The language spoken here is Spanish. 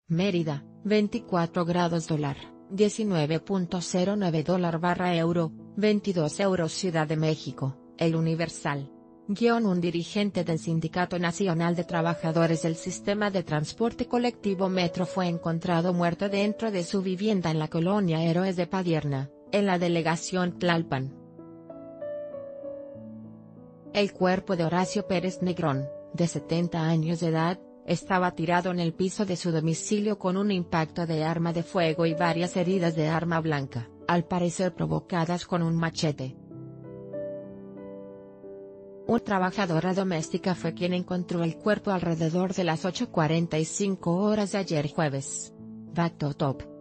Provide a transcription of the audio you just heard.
Mérida, 24 grados dólar, 19.09 dólar/euro, 22 euros. Ciudad de México, El Universal. Un dirigente del Sindicato Nacional de Trabajadores del Sistema de Transporte Colectivo Metro fue encontrado muerto dentro de su vivienda en la colonia Héroes de Padierna, en la delegación Tlalpan. El cuerpo de Horacio Pérez Negrón, de 70 años de edad, estaba tirado en el piso de su domicilio con un impacto de arma de fuego y varias heridas de arma blanca, al parecer provocadas con un machete. Una trabajadora doméstica fue quien encontró el cuerpo alrededor de las 8:45 horas de ayer jueves. Top.